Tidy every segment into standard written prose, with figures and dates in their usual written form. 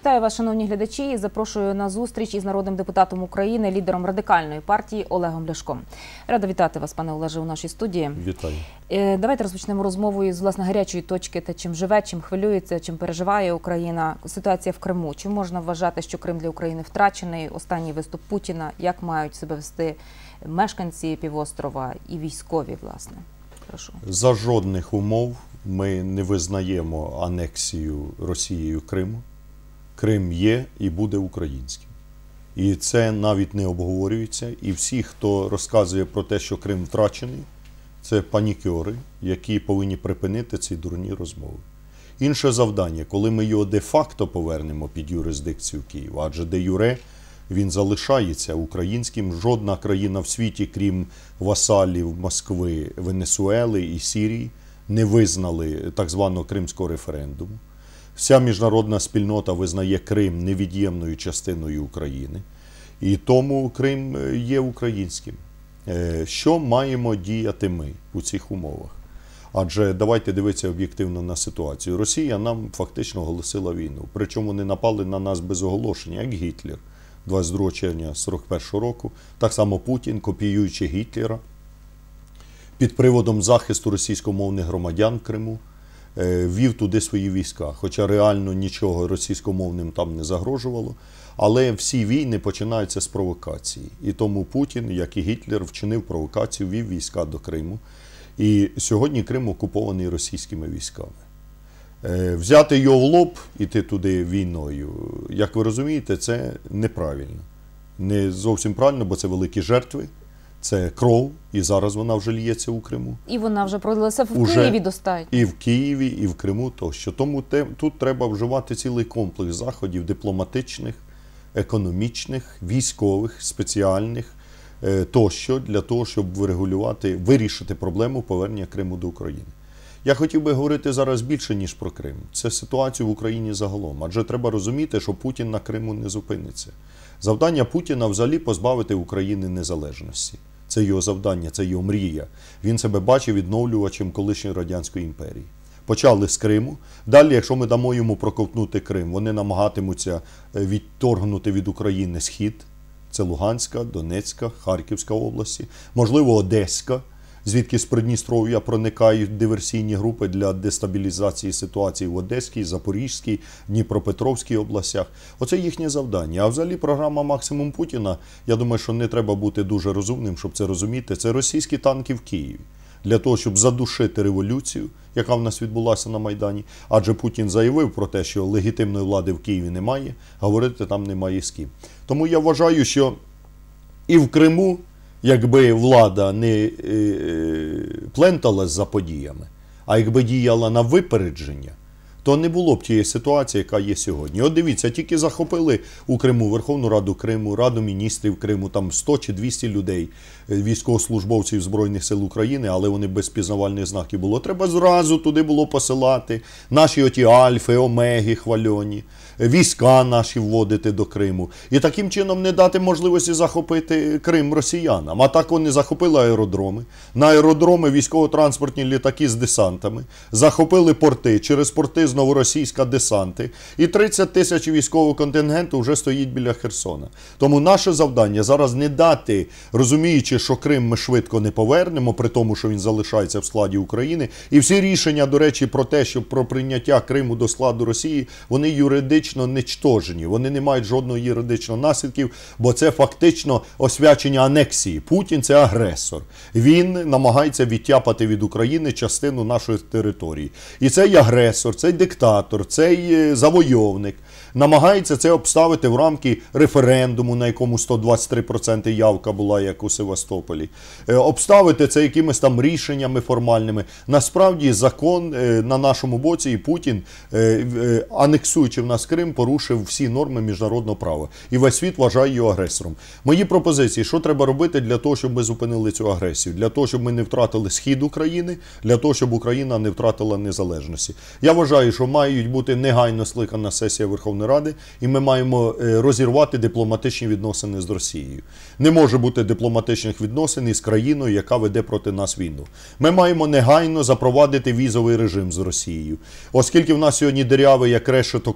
Вітаю вас, шановні глядачі, і запрошую на зустріч із народним депутатом України, лідером Радикальної партії Олегом Ляшком. Рада вітати вас, пане Олеже, у нашій студії. Вітаю. Давайте розпочнемо розмову із, власне, гарячої точки, те, чим живе, чим хвилюється, чим переживає Україна. Ситуація в Криму. Чи можна вважати, що Крим для України втрачений? Останній виступ Путіна. Як мають себе вести мешканці півострова і військові, власне? Прошу. За жодних умов ми не визнаємо анексію Росією Криму. Крим є і буде українським. І це навіть не обговорюється. І всі, хто розказує про те, що Крим втрачений, це панікери, які повинні припинити ці дурні розмови. Інше завдання, коли ми його де-факто повернемо під юрисдикцію Києва, адже де-юре він залишається українським. Жодна країна в світі, крім васалів Москви, Венесуели і Сирії, не визнали так званого кримського референдуму. Вся міжнародна спільнота визнає Крим невід'ємною частиною України. І тому Крим є українським. Що маємо діяти ми у цих умовах? Адже давайте дивитися об'єктивно на ситуацію. Росія нам фактично оголосила війну. Причому вони напали на нас без оголошення, як Гітлер 22 червня 1941 року. Так само Путін, копіюючи Гітлера, під приводом захисту російськомовних громадян Криму, ввів туди свої війська. Хоча реально нічого російськомовним там не загрожувало. Але всі війни починаються з провокації. І тому Путін, як і Гітлер, вчинив провокацію, ввів війська до Криму. І сьогодні Крим окупований російськими військами. Взяти його в лоб, іти туди війною, як ви розумієте, це неправильно. Не зовсім правильно, бо це великі жертви, це кров, і зараз вона вже лється у Криму. І вона вже пролилася в Києві достатньо. І в Києві, і в Криму тощо. Тому тут треба вживати цілий комплекс заходів дипломатичних, економічних, військових, спеціальних, тощо, для того, щоб врегулювати, вирішити проблему повернення Криму до України. Я хотів би говорити зараз більше, ніж про Крим. Це ситуація в Україні загалом. Адже треба розуміти, що Путін на Криму не зупиниться. Завдання Путіна взагалі позбавити України незалежності. Це його завдання, це його мрія. Він себе бачить відновлювачем колишньої Радянської імперії. Почали з Криму. Далі, якщо ми дамо йому проковтнути Крим, вони намагатимуться відторгнути від України Схід. Це Луганська, Донецька, Харківська області, можливо, Одеська, звідки з Придністров'я проникають диверсійні групи для дестабілізації ситуації в Одеській, Запорізькій, Дніпропетровській областях. Оце їхнє завдання. А взагалі програма «Максимум Путіна», я думаю, що не треба бути дуже розумним, щоб це розуміти, це російські танки в Києві. Для того, щоб задушити революцію, яка в нас відбулася на Майдані. Адже Путін заявив про те, що легітимної влади в Києві немає, говорити там немає з ким. Тому я вважаю, що і в Криму, якби влада не пленталась за подіями, а якби діяла на випередження, то не було б тієї ситуації, яка є сьогодні. От дивіться, тільки захопили у Криму Верховну Раду Криму, Раду міністрів Криму, там 100 чи 200 людей, військовослужбовців Збройних сил України, але вони без пізнавальних знаків було. Треба зразу туди було посилати наші оті альфи, омеги хвальоні, війська наші вводити до Криму. І таким чином не дати можливості захопити Крим росіянам. А так вони захопили аеродроми. На аеродроми військово-транспортні літаки з десантами. Захопили порти. Через порти знову російська десанти. І 30 тисяч військового контингенту вже стоїть біля Херсона. Тому наше завдання зараз не дати, розуміючи, що Крим ми швидко не повернемо, при тому, що він залишається в складі України. І всі рішення, до речі, про те, що про прийняття Криму до складу Росії, вони юридично нічтожені. Вони не мають жодного юридичного наслідків, бо це фактично освячення анексії. Путін – це агресор. Він намагається відтяпати від України частину нашої території. І цей агресор, цей диктатор, цей завойовник намагається це обставити в рамки референдуму, на якому 123% явка була, як у Севастополі. Обставити це якимись там рішеннями формальними. Насправді закон на нашому боці, і Путін, анексуючи в нас Крим, порушив всі норми міжнародного права. І весь світ вважає його агресором. Мої пропозиції, що треба робити для того, щоб ми зупинили цю агресію? Для того, щоб ми не втратили схід України, для того, щоб Україна не втратила незалежності. Я вважаю, що мають бути негайно скликана сесія Верховної Ради, і ми маємо розірвати дипломатичні відносини з Росією. Не може бути дипломатичних відносин із країною, яка веде проти нас війну. Ми маємо негайно запровадити візовий режим з Росією. Оскільки в нас сьогодні дирявий як решето кордон,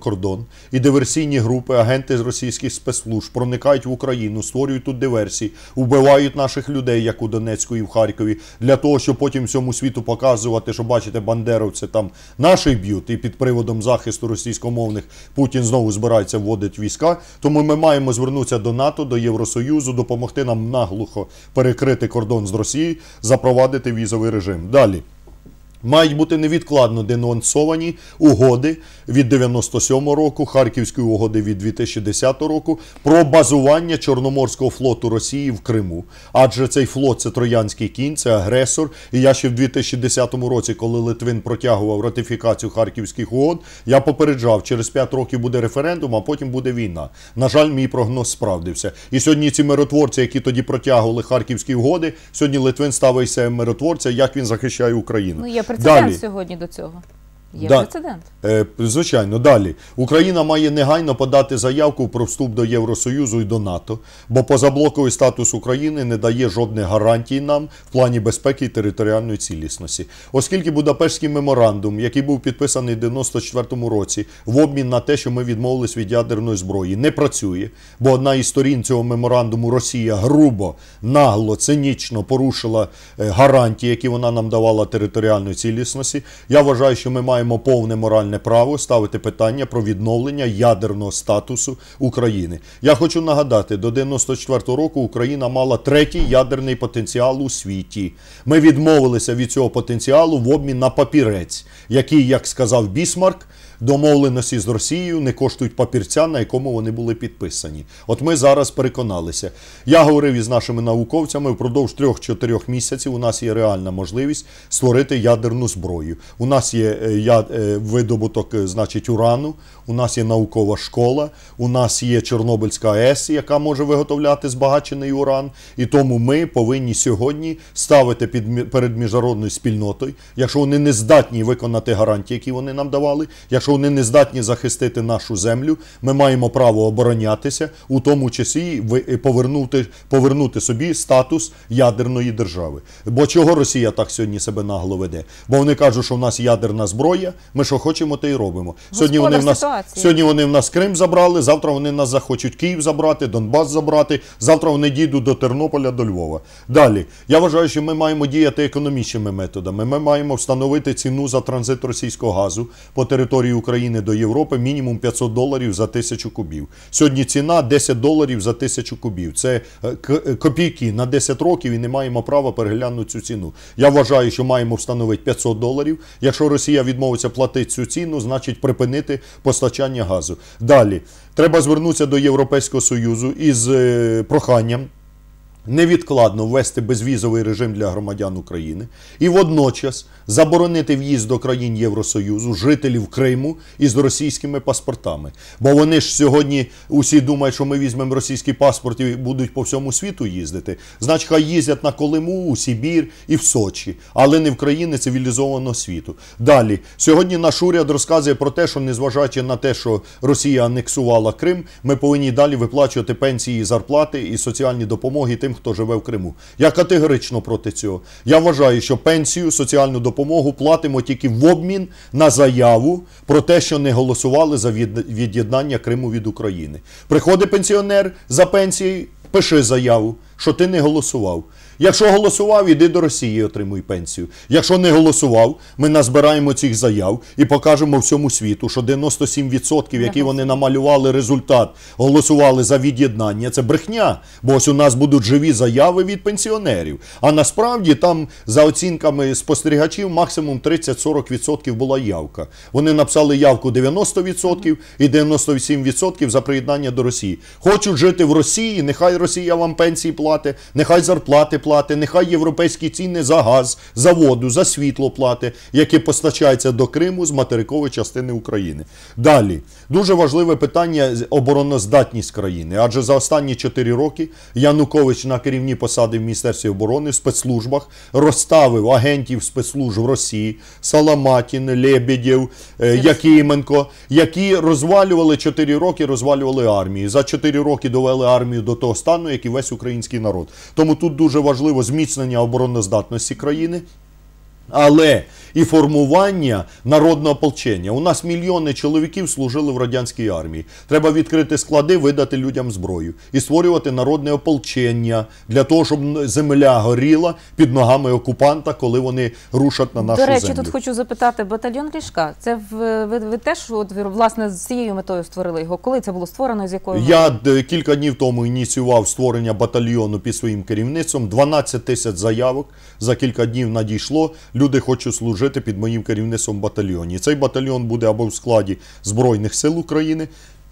і диверсійні групи, агенти з російських спецслужб проникають в Україну, створюють тут диверсії, вбивають наших людей, як у Донецьку і в Харкові, для того, щоб потім всьому світу показувати, що, бачите, бандеровці там наших б'ють, і під приводом захисту російськомовних Путін знову збирається вводити війська. Тому ми маємо звернутися до НАТО, до Євросоюзу, допомогти нам наглухо перекрити кордон з Росією, запровадити візовий режим. Далі. Мають бути невідкладно денонсовані угоди від 97 року, Харківської угоди від 2010 року про базування Чорноморського флоту Росії в Криму. Адже цей флот – це троянський кінь, це агресор. І я ще в 2010 році, коли Литвин протягував ратифікацію Харківських угод, я попереджав, через 5 років буде референдум, а потім буде війна. На жаль, мій прогноз справдився. І сьогодні ці миротворці, які тоді протягували Харківські угоди, сьогодні Литвин ставить себе миротворця, як він захищає Україну. Є прецедент сьогодні до цього. Є прецедент. Звичайно, далі. Україна має негайно подати заявку про вступ до Євросоюзу і до НАТО, бо позаблоковий статус України не дає жодних гарантій нам в плані безпеки і територіальної цілісності. Оскільки Будапештський меморандум, який був підписаний в 1994 році, в обмін на те, що ми відмовились від ядерної зброї, не працює, бо одна із сторін цього меморандуму, Росія, грубо, нагло, цинічно порушила гарантії, які вона нам давала територіальної цілісності, я вважаю, що ми маємо повне моральне право ставити питання про відновлення ядерного статусу України. Я хочу нагадати, до 1994 року Україна мала 3-й ядерний потенціал у світі. Ми відмовилися від цього потенціалу в обмін на папірець, який, як сказав Бісмарк, домовленості з Росією не коштують папірця, на якому вони були підписані. От ми зараз переконалися. Я говорив із нашими науковцями, впродовж 3-4 місяців у нас є реальна можливість створити ядерну зброю. У нас є видобуток, значить, урану, у нас є наукова школа, у нас є Чорнобильська АЕС, яка може виготовляти збагачений уран. І тому ми повинні сьогодні ставити перед міжнародною спільнотою, якщо вони не здатні виконати гарантії, які вони нам давали, якщо вони не здатні захистити нашу землю, ми маємо право оборонятися, у тому числі повернути собі статус ядерної держави. Бо чого Росія так сьогодні себе нагло веде? Бо вони кажуть, що в нас ядерна зброя, ми що хочемо, те й робимо. Сьогодні вони в нас Крим забрали, завтра вони нас захочуть Київ забрати, Донбас забрати, завтра вони дійдуть до Тернополя, до Львова. Далі. Я вважаю, що ми маємо діяти економічними методами. Ми маємо встановити ціну за транзит російського газу по території України до Європи мінімум $500 за 1000 кубів. Сьогодні ціна $10 за 1000 кубів. Це копійки на 10 років і не маємо права переглянути цю ціну. Я вважаю, що маємо встановити $500. Якщо Росія відмовиться платити цю ціну, значить припинити постачання газу. Далі. Треба звернутися до Європейського Союзу із проханням невідкладно ввести безвізовий режим для громадян України і водночас заборонити в'їзд до країн Євросоюзу жителів Криму із російськими паспортами. Бо вони ж сьогодні усі думають, що ми візьмемо російський паспорт і будуть по всьому світу їздити. Значить, хай їздять на Колиму, у Сибір і в Сочі, але не в країни цивілізованого світу. Далі. Сьогодні наш уряд розказує про те, що незважаючи на те, що Росія анексувала Крим, ми повинні далі виплачувати пенсії, зарплати і соціальні допомоги тим, хто живе в Криму. Я категорично проти цього. Я вважаю, що пенсію, соціальну допомогу платимо тільки в обмін на заяву про те, що не голосували за від'єднання Криму від України. Приходить пенсіонер за пенсією, пиши заяву, що ти не голосував. Якщо голосував, іди до Росії, отримуй пенсію. Якщо не голосував, ми назбираємо цих заяв і покажемо всьому світу, що 97%, які вони намалювали результат, голосували за від'єднання, це брехня. Бо ось у нас будуть живі заяви від пенсіонерів. А насправді там, за оцінками спостерігачів, максимум 30-40% була явка. Вони написали явку 90% і 97% за приєднання до Росії. Хочуть жити в Росії, нехай Росія вам пенсії платить, нехай зарплати платить, нехай європейські ціни за газ, за воду, за світло платить, яке постачається до Криму з материкової частини України. Далі. Дуже важливе питання – обороноздатність країни. Адже за останні 4 роки Янукович на керівні посади в Міністерстві оборони, в спецслужбах розставив агентів спецслужб Росії, Саламатін, Лебедєв, Якименко, які розвалювали 4 роки, розвалювали армію. За 4 роки довели армію до того стану, як і весь український народ. Тому тут дуже важливо зміцнення обороноздатності країни. Але і формування народного ополчення. У нас мільйони чоловіків служили в радянській армії. Треба відкрити склади, видати людям зброю і створювати народне ополчення для того, щоб земля горіла під ногами окупанта, коли вони рушать на нашу землю. До речі, тут хочу запитати, батальйон Ляшка, це ви теж, от, власне, з цією метою створили його? Коли це було створено, з якою? Я кілька днів тому ініціював створення батальйону під своїм керівництвом. 12 тисяч заявок за кілька днів надійшло. Люди хочуть служити під моїм керівництвом в батальйоні. Цей батальйон буде або в складі Збройних сил України,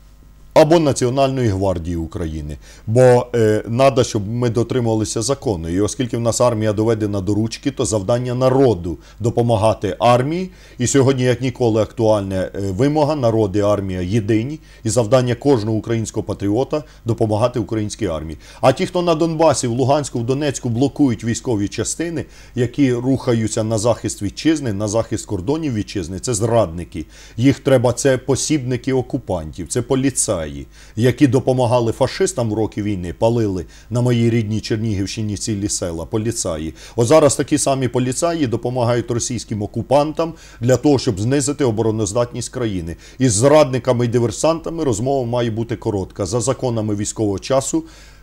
або Національної гвардії України. Бо треба, щоб ми дотримувалися закону. І оскільки в нас армія доведена до ручки, то завдання народу допомагати армії. І сьогодні, як ніколи, актуальна вимога: народ і армія єдині. І завдання кожного українського патріота допомагати українській армії. А ті, хто на Донбасі, в Луганську, в Донецьку блокують військові частини, які рухаються на захист вітчизни, на захист кордонів вітчизни, це зрадники. Їх треба, це посібники окупантів, це поліцаї, які допомагали фашистам в роки війни, палили на моїй рідній Чернігівщині цілі села, поліцаї. От зараз такі самі поліцаї допомагають російським окупантам для того, щоб знизити обороноздатність країни. Із зрадниками і диверсантами розмова має бути коротка. За законами військового часу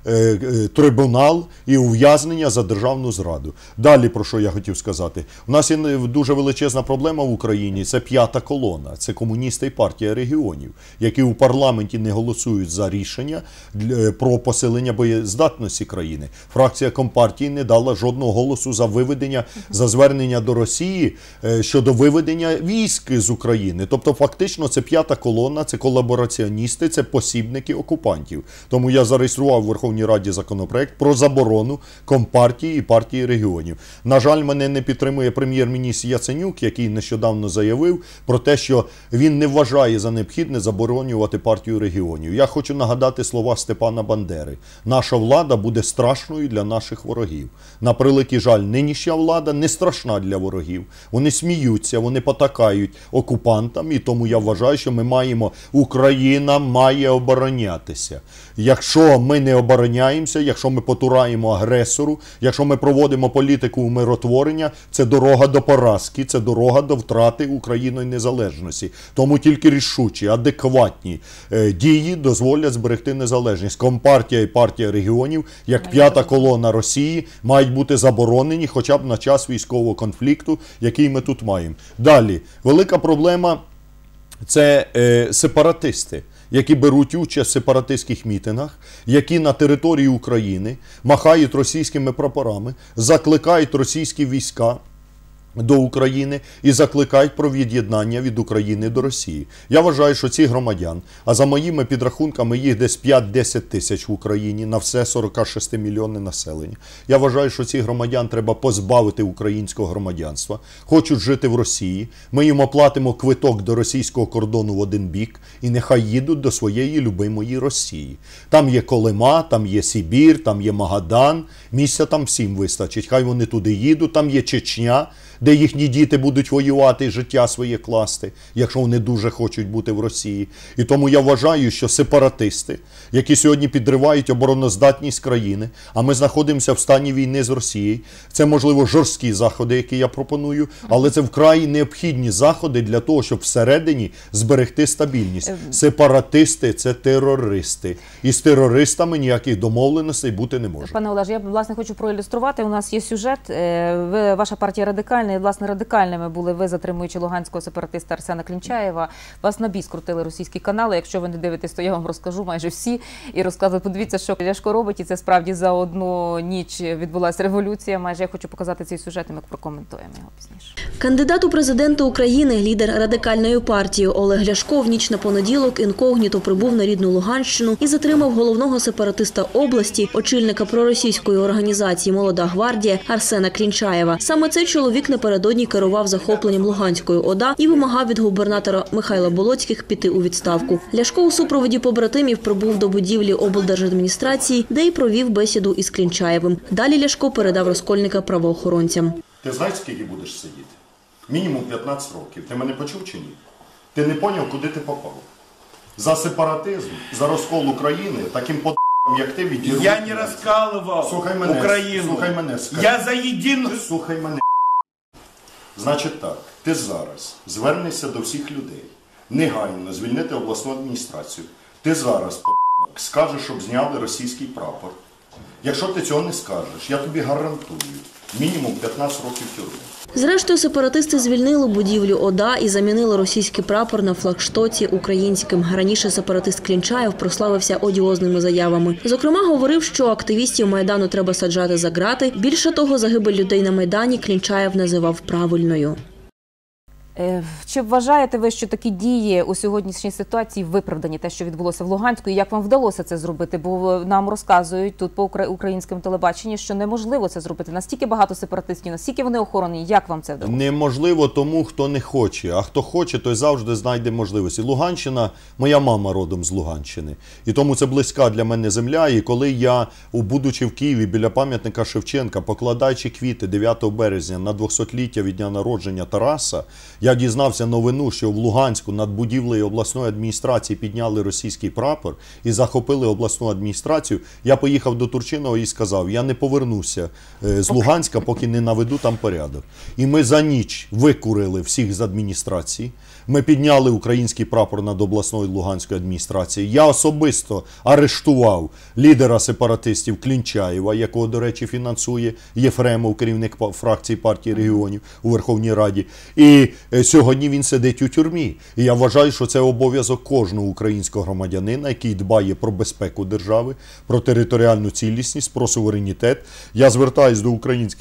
трибунал і ув'язнення за державну зраду. Далі, про що я хотів сказати. У нас є дуже величезна проблема в Україні – це п'ята колона. Це комуністи і партія регіонів, які у парламенті не голосують за рішення про посилення боєздатності країни. Фракція Компартії не дала жодного голосу за виведення, за звернення до Росії щодо виведення військ з України. Тобто, фактично, це п'ята колона, це колабораціоністи, це посібники окупантів. Тому я зареєстрував в Верховній Раді законопроект про заборону Компартії і партії регіонів. На жаль, мене не підтримує прем'єр-міністр Яценюк, який нещодавно заявив про те, що він не вважає за необхідне заборонювати партію регіонів. Я хочу нагадати слова Степана Бандери. Наша влада буде страшною для наших ворогів. На превеликий жаль, нинішня влада не страшна для ворогів. Вони сміються, вони потакають окупантам, і тому я вважаю, що ми маємо, Україна має оборонятися. Якщо ми не обороняємося, якщо ми потураємо агресору, якщо ми проводимо політику умиротворення, це дорога до поразки, це дорога до втрати Україною незалежності. Тому тільки рішучі, адекватні дії дозволять зберегти незалежність. Компартія і партія регіонів, як п'ята колона Росії, мають бути заборонені хоча б на час військового конфлікту, який ми тут маємо. Далі, велика проблема – це сепаратисти, які беруть участь в сепаратистських мітингах, які на території України махають російськими прапорами, закликають російські війська до України і закликають про від'єднання від України до Росії. Я вважаю, що ці громадян, а за моїми підрахунками їх десь 5-10 тисяч в Україні на все 46 мільйонне населення. Я вважаю, що ці громадян треба позбавити українського громадянства. Хочуть жити в Росії, ми їм оплатимо квиток до російського кордону в один бік і нехай їдуть до своєї любимої Росії. Там є Колима, там є Сибір, там є Магадан, місця там всім вистачить. Хай вони туди їдуть, там є Чечня, де їхні діти будуть воювати і життя своє класти, якщо вони дуже хочуть бути в Росії. І тому я вважаю, що сепаратисти, які сьогодні підривають обороноздатність країни, а ми знаходимося в стані війни з Росією, це, можливо, жорсткі заходи, які я пропоную, але це вкрай необхідні заходи для того, щоб всередині зберегти стабільність. Сепаратисти – це терористи. І з терористами ніяких домовленостей бути не може. Пане Олеже, я, власне, хочу проілюструвати. У нас є сюжет. Ваша партія радикальна, і, власне, радикальними були ви, затримуючи луганського сепаратиста Арсена Клінчаєва. Вас на біс крутили російські канали. Якщо ви не дивитесь, то я вам розкажу майже всі. І розказую, подивіться, що Ляшко робить. І це справді за одну ніч відбулася революція. Майже я хочу показати цей сюжет, і ми прокоментуємо його пізніше. Кандидат у президенти України, лідер радикальної партії Олег Ляшко в ніч на понеділок інкогніто прибув на рідну Луганщину і затримав головного сепаратиста області, очільника проросійської організації «Молода гвардія» Арсена Клінчаєва. Саме цей чоловік напередодні керував захопленням Луганської ОДА і вимагав від губернатора Михайла Болоцьких піти у відставку. Ляшко у супроводі побратимів прибув до будівлі облдержадміністрації, де й провів бесіду із Клінчаєвим. Далі Ляшко передав розкольника правоохоронцям. Ти знаєш, скільки будеш сидіти? Мінімум 15 років. Ти мене почув чи ні? Ти не поняв, куди ти попав? За сепаратизм, за розкол України, таким як ти відірвав. Я не розкалував Україну. Слухай мене. Я за єдину... Слухай мене. Значить так, ти зараз звернешся до всіх людей, негайно звільнити обласну адміністрацію. Ти зараз, скажеш, щоб зняли російський прапор. Якщо ти цього не скажеш, я тобі гарантую мінімум 15 років тюрми. Зрештою, сепаратисти звільнили будівлю ОДА і замінили російський прапор на флагштоці українським. Раніше сепаратист Клінчаєв прославився одіозними заявами. Зокрема, говорив, що активістів Майдану треба саджати за ґрати. Більше того, загибель людей на Майдані Клінчаєв називав правильною. Чи вважаєте ви, що такі дії у сьогоднішній ситуації виправдані, те, що відбулося в Луганську, і як вам вдалося це зробити? Бо нам розказують тут по українському телебаченні, що неможливо це зробити. Настільки багато сепаратистів, настільки вони охоронені. Як вам це вдалося? Неможливо тому, хто не хоче. А хто хоче, той завжди знайде можливості. Луганщина, моя мама родом з Луганщини. І тому це близька для мене земля. І коли я, будучи в Києві біля пам'ятника Шевченка, покладаючи квіти 9 березня на 200-ліття від дня народження Тараса, я дізнався новину, що в Луганську над будівлею обласної адміністрації підняли російський прапор і захопили обласну адміністрацію. Я поїхав до Турчинова і сказав, я не повернуся з Луганська, поки не наведу там порядок. І ми за ніч викурили всіх з адміністрації. Ми підняли український прапор над обласною Луганською адміністрацією. Я особисто арештував лідера сепаратистів Клінчаєва, якого, до речі, фінансує Єфремов, керівник фракції партії регіонів у Верховній Раді. І сьогодні він сидить у тюрмі. І я вважаю, що це обов'язок кожного українського громадянина, який дбає про безпеку держави, про територіальну цілісність, про суверенітет. Я звертаюсь до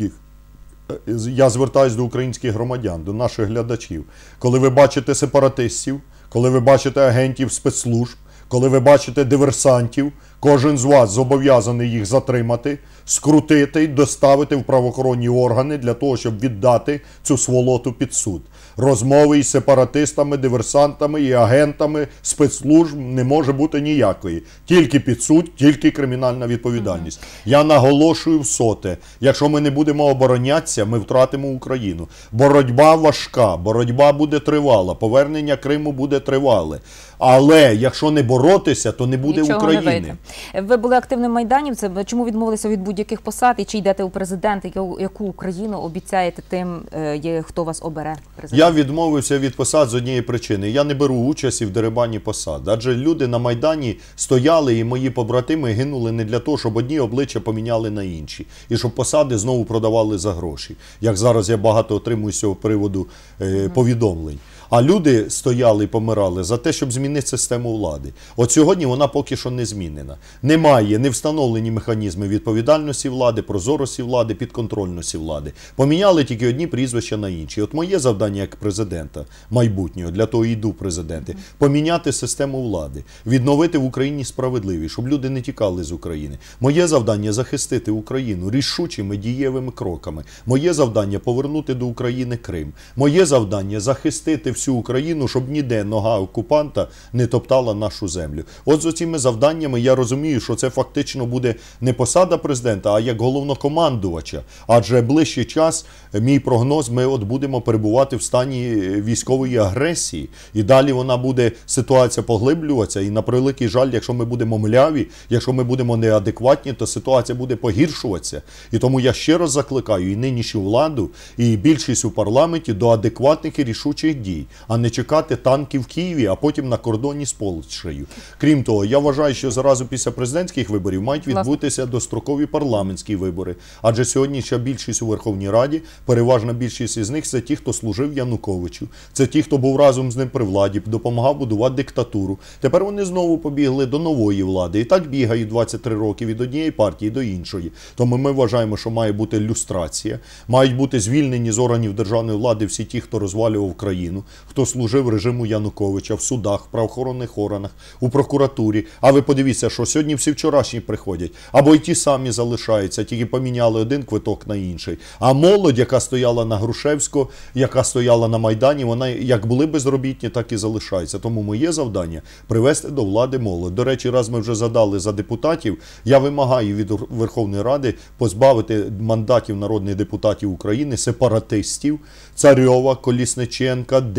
українських громадян, до наших глядачів. Коли ви бачите сепаратистів, коли ви бачите агентів спецслужб, коли ви бачите диверсантів, кожен з вас зобов'язаний їх затримати, скрутити, доставити в правоохоронні органи для того, щоб віддати цю сволоту під суд. Розмови із сепаратистами, диверсантами і агентами спецслужб не може бути ніякої. Тільки під суд, тільки кримінальна відповідальність. Я наголошую всоте, якщо ми не будемо оборонятися, ми втратимо Україну. Боротьба важка, боротьба буде тривала, повернення Криму буде тривале. Але якщо не боротися, то не буде Нічого України. Не вийде. Ви були активним майданівцем. Чому відмовилися від будь-яких посад і чи йдете у президенти? Яку Україну обіцяєте тим, хто вас обере президентом? Я відмовився від посад з однієї причини. Я не беру участі в дерибані посад. Адже люди на Майдані стояли і мої побратими гинули не для того, щоб одні обличчя поміняли на інші. І щоб посади знову продавали за гроші. Як зараз я багато отримую з цього приводу повідомлень. А люди стояли і помирали за те, щоб змінити систему влади. От сьогодні вона поки що не змінена. Немає, не встановлені механізми відповідальності влади, прозорості влади, підконтрольності влади. Поміняли тільки одні прізвища на інші. От моє завдання як президента майбутнього, для того і йду в президенти, поміняти систему влади, відновити в Україні справедливість, щоб люди не тікали з України. Моє завдання – захистити Україну рішучими дієвими кроками. Моє завдання – повернути до України Крим. Моє завдання – захистити всю Україну, щоб ніде нога окупанта не топтала нашу землю. От з цими завданнями я розумію, що це фактично буде не посада президента, а як головнокомандувача. Адже ближчий час, мій прогноз, ми от будемо перебувати в стані військової агресії. І далі вона буде, ситуація поглиблюватися. І на превеликий жаль, якщо ми будемо мляві, якщо ми будемо неадекватні, то ситуація буде погіршуватися. І тому я ще раз закликаю і нинішню владу, і більшість у парламенті до адекватних і рішучих дій, а не чекати танків в Києві, а потім на кордоні з Польщею. Крім того, я вважаю, що зразу після президентських виборів мають відбутися дострокові парламентські вибори. Адже сьогодні ще більшість у Верховній Раді, переважна більшість із них – це ті, хто служив Януковичу. Це ті, хто був разом з ним при владі, допомагав будувати диктатуру. Тепер вони знову побігли до нової влади. І так бігають 23 роки від однієї партії до іншої. Тому ми вважаємо, що має бути люстрація, мають бути звільнені з органів державної влади всі ті, хто розвалював країну, хто служив режиму Януковича в судах, в правоохоронних органах, у прокуратурі. А ви подивіться, що сьогодні всі вчорашні приходять. Або й ті самі залишаються, тільки поміняли один квиток на інший. А молодь, яка стояла на Грушевського, яка стояла на Майдані, вона як були безробітні, так і залишаються. Тому моє завдання – привести до влади молодь. До речі, раз ми вже задали за депутатів, я вимагаю від Верховної Ради позбавити мандатів народних депутатів України, сепаратистів, Царьова, Колісниченка,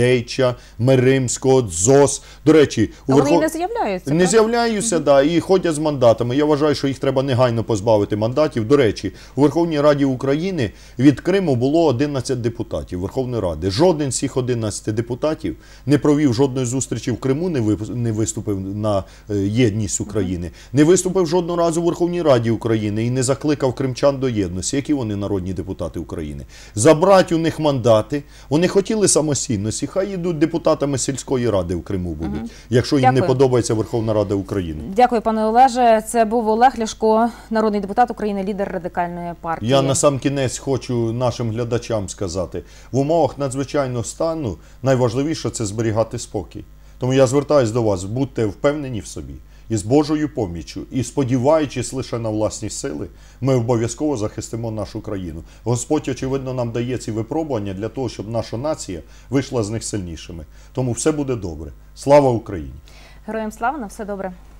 Дейча, Меримського, ДЗОС. До речі, Вони не з'являються. Не правда? з'являються, да, і ходять з мандатами. Я вважаю, що їх треба негайно позбавити мандатів. До речі, у Верховній Раді України від Криму було 11 депутатів Верховної Ради. Жоден з цих 11 депутатів не провів жодної зустрічі в Криму, не виступив на єдність України, не виступив жодного разу у Верховній Раді України і не закликав кримчан до єдності. Які вони народні депутати України? Забрати у них мандати. Вони хотіли самостійності, хай йдуть депутатами сільської ради в Криму будуть, якщо їм не подобається Верховна Рада України. Дякую, пане Олеже. Це був Олег Ляшко, народний депутат України, лідер Радикальної партії. Я на сам кінець хочу нашим глядачам сказати, в умовах надзвичайного стану найважливіше – це зберігати спокій. Тому я звертаюся до вас, будьте впевнені в собі. І з Божою поміччю, і сподіваючись лише на власні сили, ми обов'язково захистимо нашу країну. Господь, очевидно, нам дає ці випробування для того, щоб наша нація вийшла з них сильнішими. Тому все буде добре. Слава Україні! Героям слава, на все добре.